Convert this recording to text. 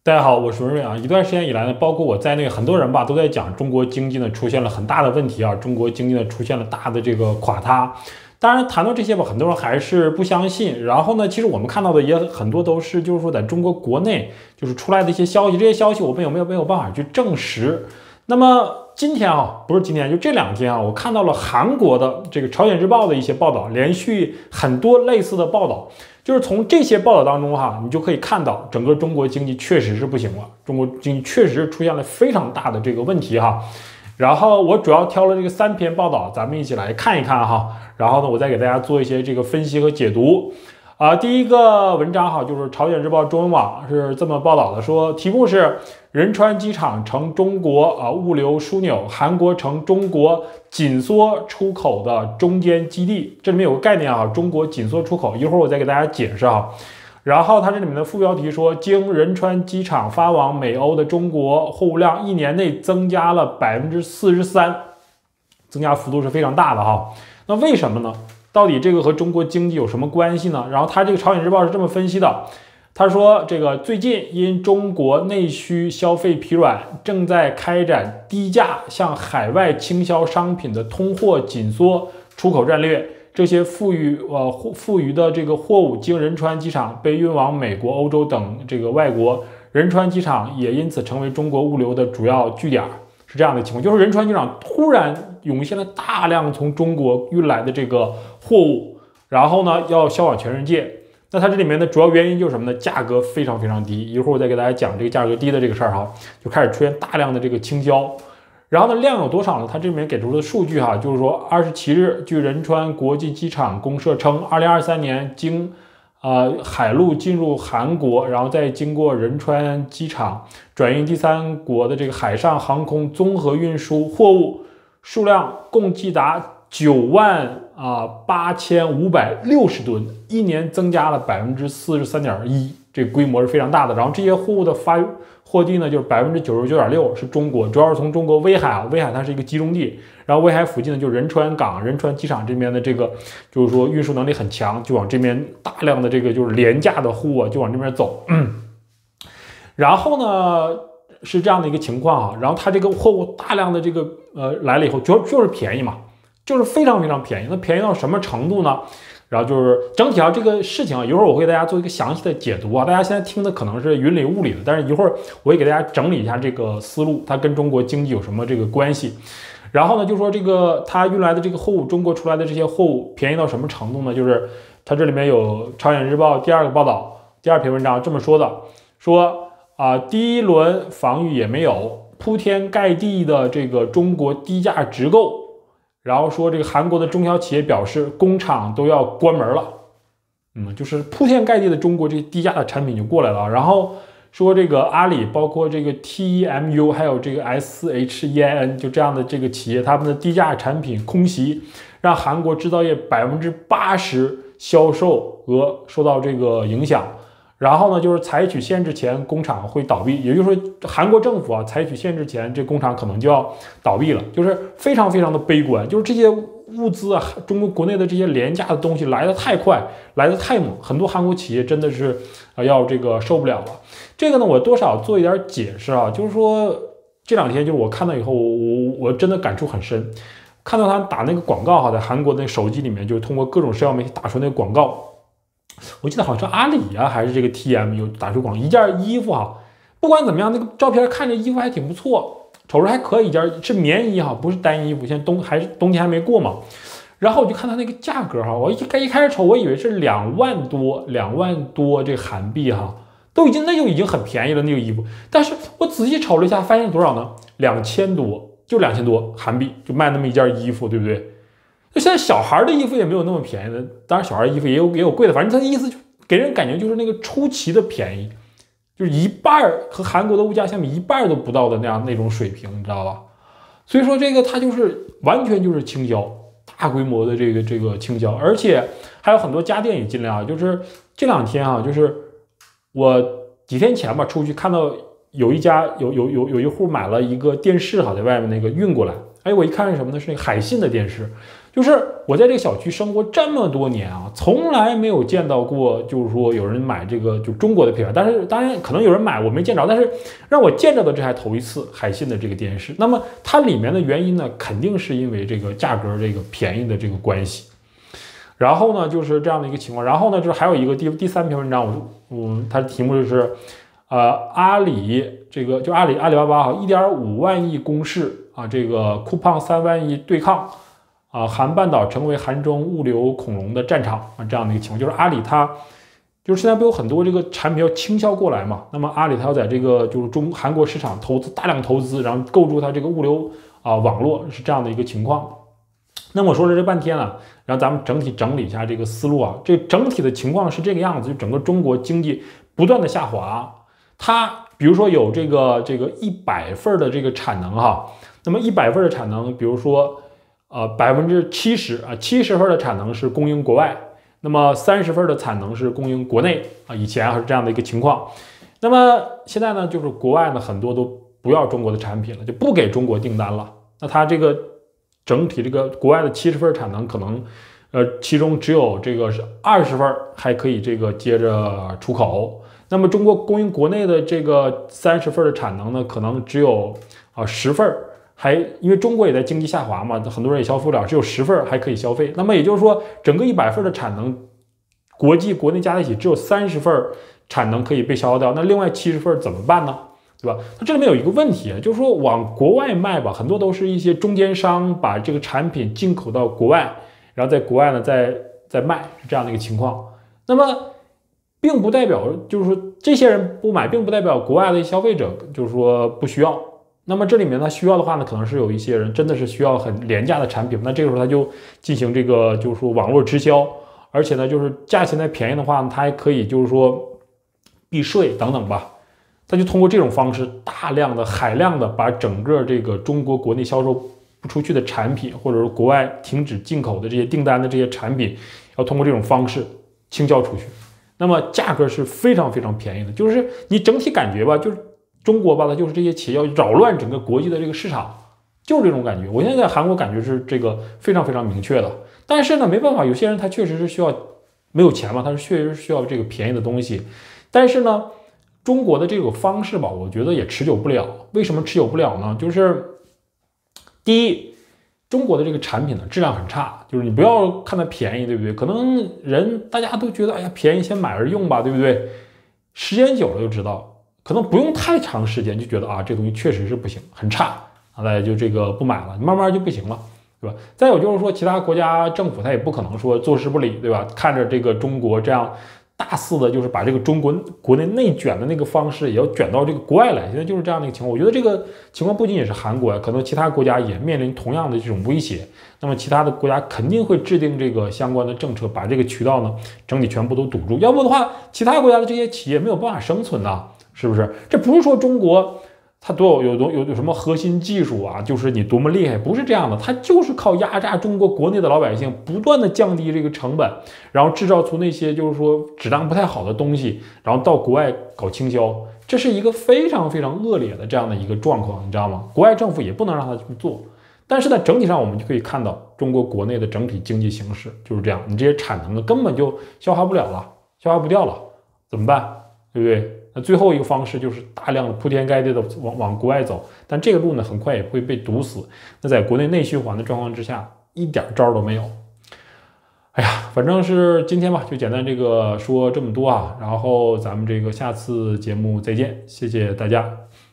大家好，我是文瑞啊。一段时间以来呢，包括我在内，很多人吧都在讲中国经济呢出现了很大的问题啊，中国经济呢出现了大的这个垮塌。当然谈到这些吧，很多人还是不相信。然后呢，其实我们看到的也很多都是就是说在中国国内就是出来的一些消息，这些消息我们没有办法去证实。那么今天啊，不是今天，就这两天啊，我看到了韩国的这个朝鲜日报的一些报道，连续很多类似的报道。就是从这些报道当中哈，你就可以看到整个中国经济确实是不行了，中国经济确实出现了非常大的这个问题哈。然后我主要挑了这个3篇报道，咱们一起来看一看哈。然后呢，我再给大家做一些这个分析和解读。第一个文章哈，就是朝鲜日报中文网是这么报道的，说题目是仁川机场成中国物流枢纽，韩国成中国紧缩出口的中间基地。这里面有个概念啊，中国紧缩出口，一会儿我再给大家解释哈。然后它这里面的副标题说，经仁川机场发往美欧的中国货物量1年内增加了43%，增加幅度是非常大的哈。那为什么呢？到底这个和中国经济有什么关系呢？然后他这个朝鲜日报是这么分析的，他说这个最近因中国内需消费疲软，正在开展低价向海外倾销商品的通货紧缩出口战略。这些富余的这个货物经仁川机场被运往美国、欧洲等这个外国，仁川机场也因此成为中国物流的主要据点。是这样的情况，就是仁川机场突然涌现了大量从中国运来的这个货物，然后呢要销往全世界。那它这里面的主要原因就是什么呢？价格非常低。一会儿我再给大家讲这个价格低的这个事儿哈，就开始出现大量的这个倾销。然后呢，量有多少呢？它这里面给出的数据哈，就是说27日，据仁川国际机场公社称，2023年经海路进入韩国，然后再经过仁川机场转运第三国的这个海上航空综合运输货物数量共计达98560吨，一年增加了43.1%，这个规模是非常大的。然后这些货物的发货地呢，就是99.6%是中国，主要是从中国威海啊，威海它是一个集中地，然后威海附近呢就是仁川港、仁川机场这边的这个，就是说运输能力很强，就往这边大量的这个就是廉价的货啊就往这边走。然后呢是这样的一个情况啊，然后它这个货物大量的这个来了以后，就是便宜嘛，就是非常便宜。那便宜到什么程度呢？然后就是整体这个事情啊，一会儿我会给大家做一个详细的解读啊。大家现在听的可能是云里雾里的，但是一会儿我会给大家整理一下这个思路，它跟中国经济有什么这个关系。然后呢，就说这个它运来的这个货物，中国出来的这些货物便宜到什么程度呢？就是它这里面有朝鲜日报第2个报道，第2篇文章这么说的，说第一轮防御也没有，铺天盖地的这个中国低价直购。然后说这个韩国的中小企业表示，工厂都要关门了，就是铺天盖地的中国这低价的产品就过来了。然后说这个阿里，包括这个 TEMU， 还有这个 SHEIN， 就这样的这个企业，他们的低价产品空袭，让韩国制造业80%销售额受到这个影响。然后呢，就是采取限制前，工厂会倒闭，也就是说，韩国政府啊，采取限制前，这工厂可能就要倒闭了，就是非常的悲观。就是这些物资啊，中国国内的这些廉价的东西来得太快，来得太猛，很多韩国企业真的是要这个受不了了。这个呢，我多少做一点解释啊，就是说这两天就是我看到以后，我真的感触很深，看到他打那个广告哈，在韩国那个手机里面，就通过各种社交媒体打出那个广告。我记得好像是阿里啊，还是这个 TMU 打出广告，一件衣服哈，不管怎么样，那个照片看着衣服还挺不错，瞅着还可以，一件是棉衣哈，不是单衣服。现在冬天还没过嘛，然后我就看它那个价格哈，我一开始瞅，我以为是2万多这个韩币哈，那就已经很便宜了那个衣服，但是我仔细瞅了一下，发现多少呢？2000多，就2000多韩币就卖那么一件衣服，对不对？就现在小孩的衣服也没有那么便宜的，当然小孩衣服也有贵的，反正他的意思就给人感觉就是那个出奇的便宜，就是一半和韩国的物价相比一半都不到的那种水平，你知道吧？所以说这个它就是完全就是倾销，大规模的这个倾销，而且还有很多家电也进来啊。就是这两天啊，就是我几天前吧出去看到有一户买了一个电视哈，在外面那个运过来，我一看是什么呢？是那个海信的电视。 就是我在这个小区生活这么多年啊，从来没有见到过，就是说有人买这个就中国的品牌。但是当然可能有人买，我没见着，但是让我见着的这还头一次海信的这个电视。那么它里面的原因呢，肯定是因为这个价格这个便宜的这个关系。然后呢，就是这样的一个情况。然后呢，就是还有一个第三篇文章，它的题目就是阿里这个就阿里巴巴1.5万亿攻势啊，这个酷胖3万亿对抗。韩半岛成为韩中物流恐龙的战场啊，这样的一个情况，就是阿里它就是现在不有很多这个产品要倾销过来嘛，那么阿里它要在这个就是韩国市场大量投资，然后构筑它这个物流网络，是这样的一个情况。那么我说了这半天了，然后咱们整体整理一下这个思路啊，这整体的情况是这个样子，就整个中国经济不断的下滑，它比如说有这个100份的这个产能哈，那么100份的产能，比如说70%啊，70份的产能是供应国外，那么30份的产能是供应国内啊，以前还是这样的一个情况。那么现在呢，就是国外呢很多都不要中国的产品了，就不给中国订单了。那它这个整体这个国外的70份产能可能，其中只有这个是20份还可以这个接着出口。那么中国供应国内的这个30份的产能呢，可能只有10份。还因为中国也在经济下滑嘛，很多人也消费不了，只有10份还可以消费。那么也就是说，整个100份的产能，国内加在一起只有30份产能可以被消耗掉，那另外70份怎么办呢？对吧？它这里面有一个问题，就是说往国外卖吧，很多都是一些中间商把这个产品进口到国外，然后在国外呢再卖，是这样的一个情况。那么并不代表就是说这些人不买，并不代表国外的消费者就是说不需要。那么这里面他需要的话呢，可能是有一些人真的是需要很廉价的产品，那这个时候他就进行这个就是说网络直销，而且呢就是价钱再便宜的话呢，他还可以就是说避税等等吧，他就通过这种方式大量的海量的把整个这个中国国内销售不出去的产品，或者是国外停止进口的这些订单的这些产品，要通过这种方式倾销出去，那么价格是非常非常便宜的，就是你整体感觉吧，就是中国吧，它就是这些企业要扰乱整个国际的这个市场，就是这种感觉。我现在在韩国感觉是这个非常非常明确的。但是呢，没办法，有些人他确实是需要没有钱嘛，他是确实需要这个便宜的东西。但是呢，中国的这个方式吧，我觉得也持久不了。为什么持久不了呢？就是第一，中国的这个产品呢质量很差，就是你不要看它便宜，对不对？可能大家都觉得哎呀便宜先买而用吧，对不对？时间久了就知道。可能不用太长时间就觉得这东西确实是不行，很差大家就这个不买了，慢慢就不行了，对吧？再有就是说，其他国家政府他也不可能说坐视不理，对吧？看着这个中国这样大肆的，就是把这个中国国内内卷的那个方式也要卷到这个国外来，现在就是这样的一个情况。我觉得这个情况不仅仅是韩国，可能其他国家也面临同样的这种威胁。那么其他的国家肯定会制定这个相关的政策，把这个渠道呢整体全部都堵住，要不的话，其他国家的这些企业没有办法生存呐。是不是？这不是说中国它有什么核心技术啊，就是你多么厉害，不是这样的，它就是靠压榨中国国内的老百姓，不断的降低这个成本，然后制造出那些就是说质量不太好的东西，然后到国外搞倾销，这是一个非常非常恶劣的这样的一个状况，你知道吗？国外政府也不能让他这么做。但是呢，整体上我们就可以看到中国国内的整体经济形势就是这样，你这些产能呢根本就消化不了了，消化不掉了，怎么办？对不对？那最后一个方式就是大量的铺天盖地的往国外走，但这个路呢很快也会被堵死。那在国内内循环的状况之下，一点招都没有。哎呀，反正是今天吧，就简单这个说这么多啊，然后咱们这个下次节目再见，谢谢大家。